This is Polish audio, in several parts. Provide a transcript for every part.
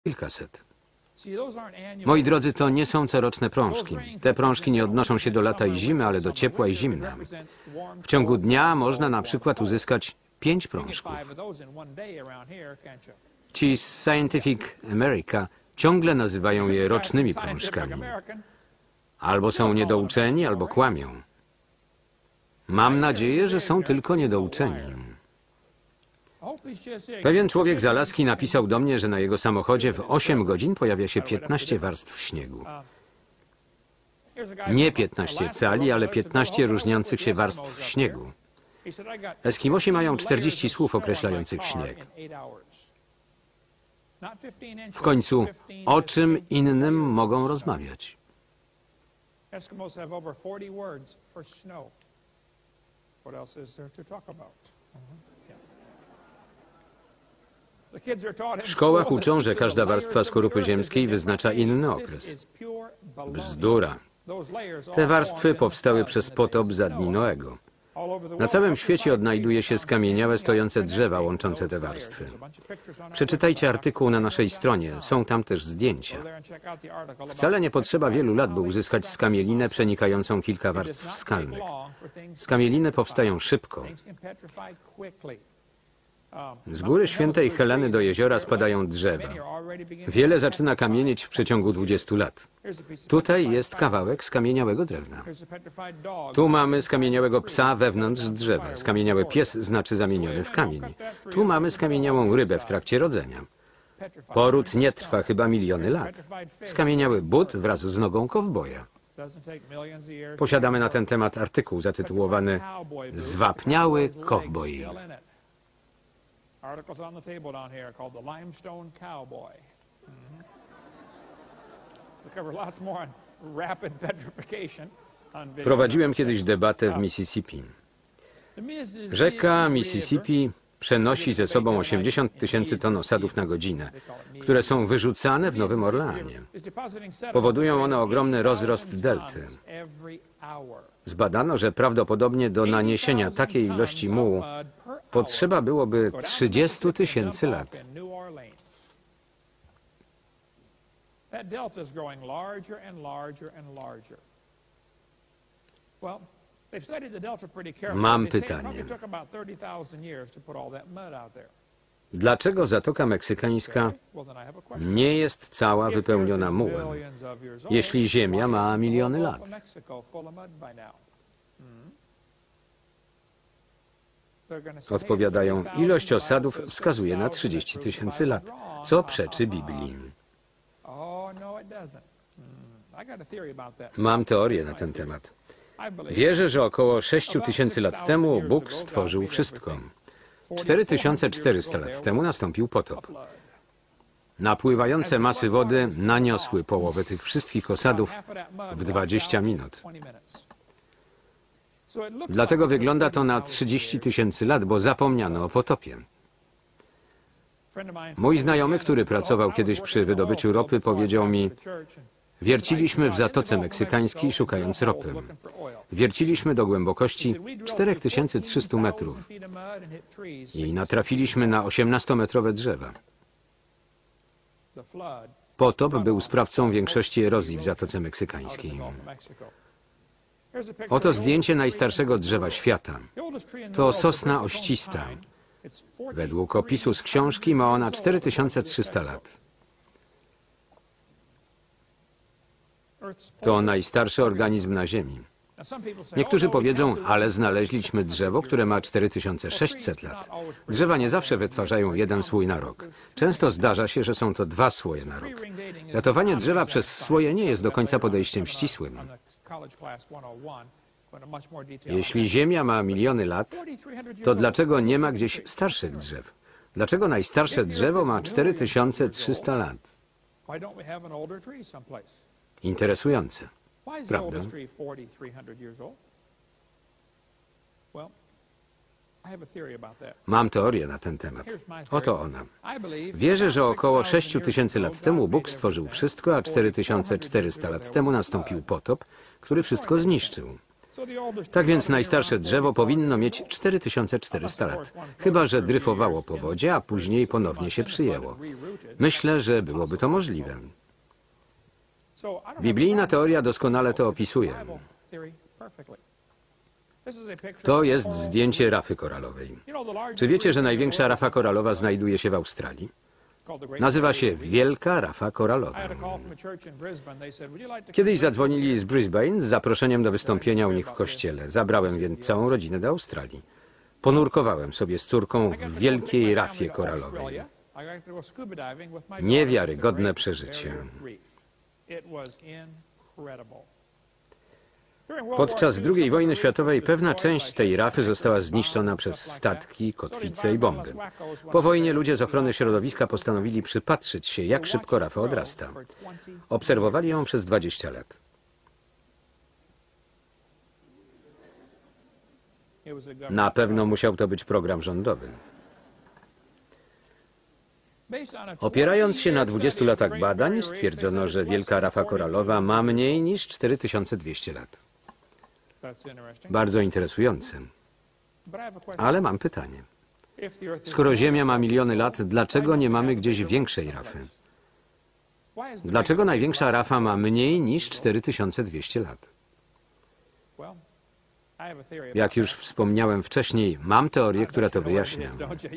kilkaset. Moi drodzy, to nie są coroczne prążki. Te prążki nie odnoszą się do lata i zimy, ale do ciepła i zimna. W ciągu dnia można na przykład uzyskać 5 prążków. Ci z Scientific America ciągle nazywają je rocznymi prążkami. Albo są niedouczeni, albo kłamią. Mam nadzieję, że są tylko niedouczeni. Pewien człowiek z Alaski napisał do mnie, że na jego samochodzie w 8 godzin pojawia się 15 warstw śniegu. Nie 15 cali, ale 15 różniących się warstw śniegu. Eskimosi mają 40 słów określających śnieg. W końcu, o czym innym mogą rozmawiać? W szkołach uczą, że każda warstwa skorupy ziemskiej wyznacza inny okres. Bzdura. Te warstwy powstały przez potop za dni Noego. Na całym świecie odnajduje się skamieniałe stojące drzewa łączące te warstwy. Przeczytajcie artykuł na naszej stronie, są tam też zdjęcia. Wcale nie potrzeba wielu lat, by uzyskać skamielinę przenikającą kilka warstw skalnych. Skamieliny powstają szybko. Z góry Świętej Heleny do jeziora spadają drzewa. Wiele zaczyna kamienieć w przeciągu 20 lat. Tutaj jest kawałek skamieniałego drewna. Tu mamy skamieniałego psa wewnątrz drzewa. Skamieniały pies znaczy zamieniony w kamień. Tu mamy skamieniałą rybę w trakcie rodzenia. Poród nie trwa chyba miliony lat. Skamieniały but wraz z nogą kowboja. Posiadamy na ten temat artykuł zatytułowany Zwapniały kowboj. Articles on the table down here called the Limestone Cowboy. We cover lots more on rapid petrification. Prowadziłem kiedyś debatę w Mississippi. Rzeka Mississippi przenosi ze sobą 80 000 ton osadów na godzinę, które są wyrzucane w Nowym Orleanie. Powodują one ogromny rozrost delty. Zbadano, że prawdopodobnie do naniesienia takiej ilości mułu potrzeba byłoby 30 000 lat. Mam pytanie. Dlaczego Zatoka Meksykańska nie jest cała wypełniona mułem, jeśli Ziemia ma miliony lat? Odpowiadają, ilość osadów wskazuje na 30 000 lat, co przeczy Biblii. Mam teorię na ten temat. Wierzę, że około 6 000 lat temu Bóg stworzył wszystko. 4400 lat temu nastąpił potop. Napływające masy wody naniosły połowę tych wszystkich osadów w 20 minut. Dlatego wygląda to na 30 000 lat, bo zapomniano o potopie. Mój znajomy, który pracował kiedyś przy wydobyciu ropy, powiedział mi: wierciliśmy w Zatoce Meksykańskiej, szukając ropy. Wierciliśmy do głębokości 4300 metrów i natrafiliśmy na 18-metrowe drzewa. Potop był sprawcą większości erozji w Zatoce Meksykańskiej. Oto zdjęcie najstarszego drzewa świata. To sosna oścista. Według opisu z książki ma ona 4300 lat. To najstarszy organizm na Ziemi. Niektórzy powiedzą, ale znaleźliśmy drzewo, które ma 4600 lat. Drzewa nie zawsze wytwarzają jeden słój na rok. Często zdarza się, że są to 2 słoje na rok. Datowanie drzewa przez słoje nie jest do końca podejściem ścisłym. Jeśli Ziemia ma miliony lat, to dlaczego nie ma gdzieś starszych drzew? Dlaczego najstarsze drzewo ma 4300 lat? Interesujące, prawda? Mam teorię na ten temat. Oto ona. Wierzę, że około 6000 lat temu Bóg stworzył wszystko, a 4400 lat temu nastąpił potop, który wszystko zniszczył. Tak więc najstarsze drzewo powinno mieć 4400 lat, chyba że dryfowało po wodzie, a później ponownie się przyjęło. Myślę, że byłoby to możliwe. Biblijna teoria doskonale to opisuje. To jest zdjęcie rafy koralowej. Czy wiecie, że największa rafa koralowa znajduje się w Australii? Nazywa się Wielka Rafa Koralowa. Kiedyś zadzwonili z Brisbane z zaproszeniem do wystąpienia u nich w kościele. Zabrałem więc całą rodzinę do Australii. Ponurkowałem sobie z córką w Wielkiej Rafie Koralowej. Niewiarygodne przeżycie. Podczas II wojny światowej pewna część tej rafy została zniszczona przez statki, kotwice i bomby. Po wojnie ludzie z ochrony środowiska postanowili przypatrzyć się, jak szybko rafa odrasta. Obserwowali ją przez 20 lat. Na pewno musiał to być program rządowy. Opierając się na 20 latach badań, stwierdzono, że Wielka Rafa Koralowa ma mniej niż 4200 lat. Bardzo interesujące. Ale mam pytanie. Skoro Ziemia ma miliony lat, dlaczego nie mamy gdzieś większej rafy? Dlaczego największa rafa ma mniej niż 4200 lat? Jak już wspomniałem wcześniej, mam teorię, która to wyjaśnia.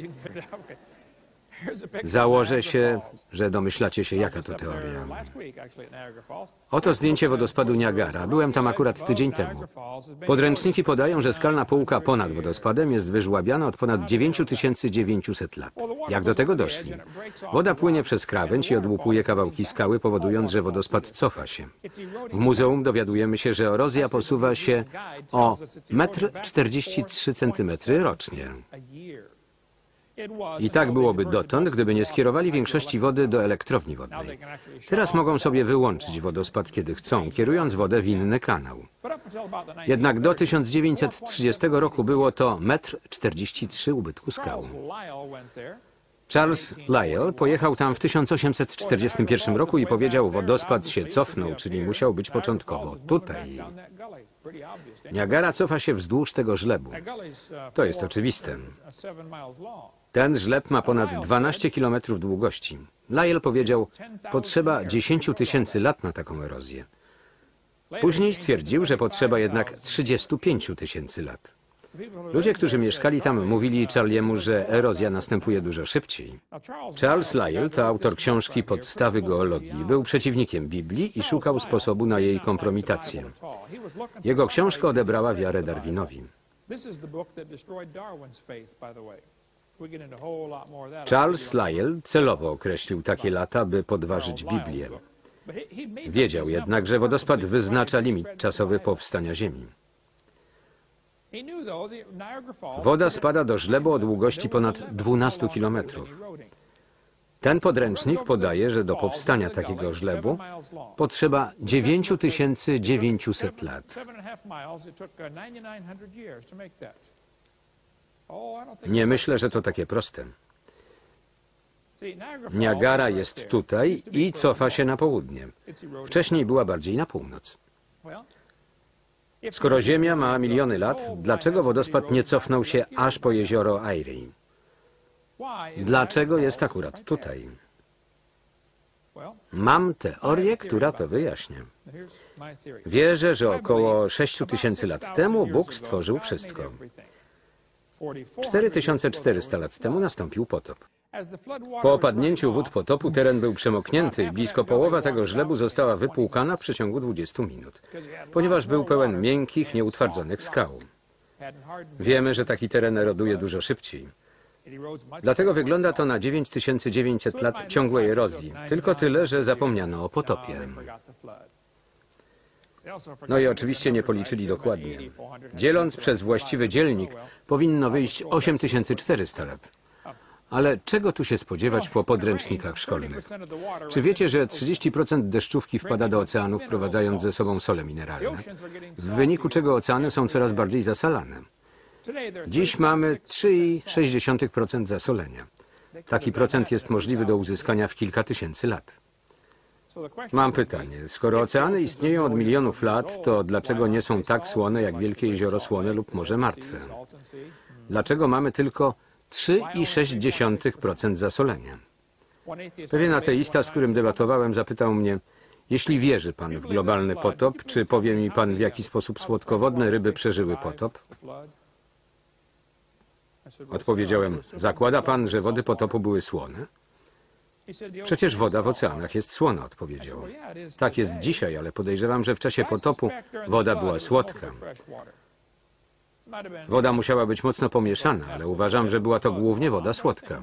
Założę się, że domyślacie się, jaka to teoria. Oto zdjęcie wodospadu Niagara. Byłem tam akurat tydzień temu. Podręczniki podają, że skalna półka ponad wodospadem jest wyżłabiana od ponad 9900 lat. Jak do tego doszli? Woda płynie przez krawędź i odłupuje kawałki skały, powodując, że wodospad cofa się. W muzeum dowiadujemy się, że erozja posuwa się o 1,43 m rocznie. I tak byłoby dotąd, gdyby nie skierowali większości wody do elektrowni wodnej. Teraz mogą sobie wyłączyć wodospad, kiedy chcą, kierując wodę w inny kanał. Jednak do 1930 roku było to 1,43 m ubytku skał. Charles Lyell pojechał tam w 1841 roku i powiedział, wodospad się cofnął, czyli musiał być początkowo tutaj. Niagara cofa się wzdłuż tego żlebu. To jest oczywiste. Ten żleb ma ponad 12 km długości. Lyell powiedział, potrzeba 10 000 lat na taką erozję. Później stwierdził, że potrzeba jednak 35 000 lat. Ludzie, którzy mieszkali tam, mówili Charliemu, że erozja następuje dużo szybciej. Charles Lyell to autor książki Podstawy geologii. Był przeciwnikiem Biblii i szukał sposobu na jej kompromitację. Jego książka odebrała wiarę Darwinowi. Charles Lyell celowo określił takie lata, by podważyć Biblię. Wiedział jednak, że wodospad wyznacza limit czasowy powstania Ziemi. Woda spada do żlebu o długości ponad 12 km. Ten podręcznik podaje, że do powstania takiego żlebu potrzeba 9900 lat. Nie myślę, że to takie proste. Niagara jest tutaj i cofa się na południe. Wcześniej była bardziej na północ. Skoro Ziemia ma miliony lat, dlaczego wodospad nie cofnął się aż po jezioro Erie? Dlaczego jest akurat tutaj? Mam teorię, która to wyjaśnia. Wierzę, że około 6000 lat temu Bóg stworzył wszystko. 4400 lat temu nastąpił potop. Po opadnięciu wód potopu teren był przemoknięty i blisko połowa tego żlebu została wypłukana w przeciągu 20 minut, ponieważ był pełen miękkich, nieutwardzonych skał. Wiemy, że taki teren eroduje dużo szybciej. Dlatego wygląda to na 9900 lat ciągłej erozji, tylko tyle, że zapomniano o potopie. No i oczywiście nie policzyli dokładnie. Dzieląc przez właściwy dzielnik, powinno wyjść 8400 lat. Ale czego tu się spodziewać po podręcznikach szkolnych? Czy wiecie, że 30% deszczówki wpada do oceanów, wprowadzając ze sobą sole mineralne, w wyniku czego oceany są coraz bardziej zasalane? Dziś mamy 3,6% zasolenia. Taki procent jest możliwy do uzyskania w kilka tysięcy lat. Mam pytanie. Skoro oceany istnieją od milionów lat, to dlaczego nie są tak słone jak Wielkie Jezioro Słone lub Morze Martwe? Dlaczego mamy tylko 3,6% zasolenia? Pewien ateista, z którym debatowałem, zapytał mnie, jeśli wierzy pan w globalny potop, czy powie mi pan, w jaki sposób słodkowodne ryby przeżyły potop? Odpowiedziałem, zakłada pan, że wody potopu były słone? Przecież woda w oceanach jest słona, odpowiedział. Tak jest dzisiaj, ale podejrzewam, że w czasie potopu woda była słodka. Woda musiała być mocno pomieszana, ale uważam, że była to głównie woda słodka.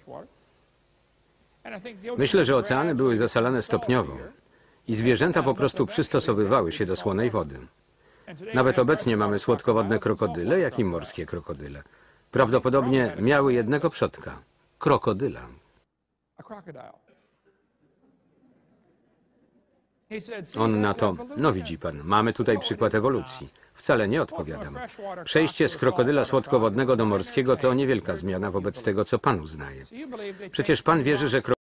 Myślę, że oceany były zasalane stopniowo i zwierzęta po prostu przystosowywały się do słonej wody. Nawet obecnie mamy słodkowodne krokodyle, jak i morskie krokodyle. Prawdopodobnie miały jednego przodka – krokodyla. On na to, no widzi pan, mamy tutaj przykład ewolucji. Wcale nie odpowiadam. Przejście z krokodyla słodkowodnego do morskiego to niewielka zmiana wobec tego, co pan uznaje. Przecież pan wierzy, że